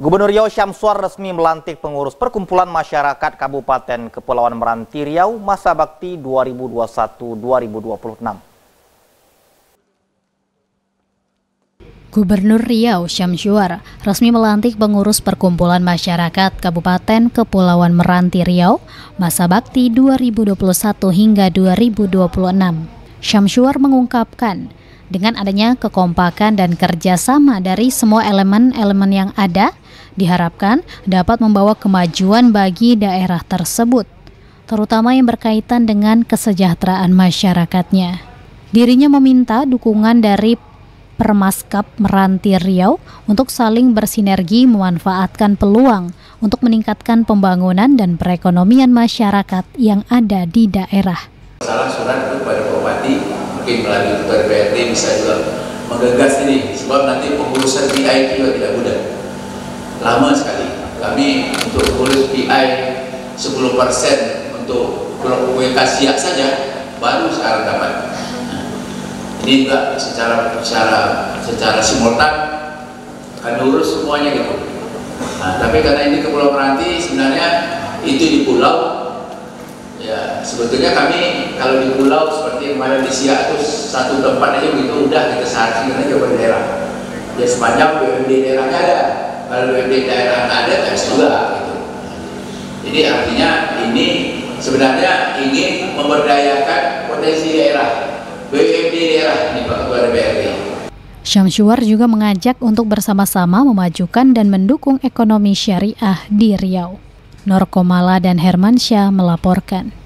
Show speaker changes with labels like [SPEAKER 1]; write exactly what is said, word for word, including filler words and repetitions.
[SPEAKER 1] Gubernur Riau Syamsuar resmi melantik pengurus Perkumpulan Masyarakat Kabupaten Kepulauan Meranti Riau masa bakti dua ribu dua puluh satu sampai dua ribu dua puluh enam.
[SPEAKER 2] Gubernur Riau Syamsuar resmi melantik pengurus Perkumpulan Masyarakat Kabupaten Kepulauan Meranti Riau masa bakti dua ribu dua puluh satu hingga dua ribu dua puluh enam. Syamsuar mengungkapkan, dengan adanya kekompakan dan kerjasama dari semua elemen-elemen yang ada, diharapkan dapat membawa kemajuan bagi daerah tersebut, terutama yang berkaitan dengan kesejahteraan masyarakatnya. Dirinya meminta dukungan dari Permaskap Meranti Riau untuk saling bersinergi memanfaatkan peluang untuk meningkatkan pembangunan dan perekonomian masyarakat yang ada di daerah.
[SPEAKER 3] Salah surat itu pada Bupati, mungkin melalui Ketua D P R D bisa juga menggagas ini, sebab nanti pengurusan P I juga tidak mudah. Lama sekali. Kami untuk urus P I sepuluh persen untuk blok komunikasi saja baru sekarang dapat. Ini juga secara secara secara simultan akan urus semuanya gitu. Nah, tapi karena ini Kepulauan Meranti sebenarnya itu di pulau, ya sebetulnya kami kalau di pulau seperti kemarin di Siak itu satu tempat aja begitu udah kita saksikan aja ke daerah. Ya sepanjang B U M D daerahnya ada, kalau B U M D daerah nggak ada harus juga gitu. Jadi artinya ini sebenarnya ingin memberdayakan potensi daerah. B U M D daerah ini Pak Ketua D P R D.
[SPEAKER 2] Syamsuar juga mengajak untuk bersama-sama memajukan dan mendukung ekonomi syariah di Riau. Norkomala dan Hermansyah melaporkan.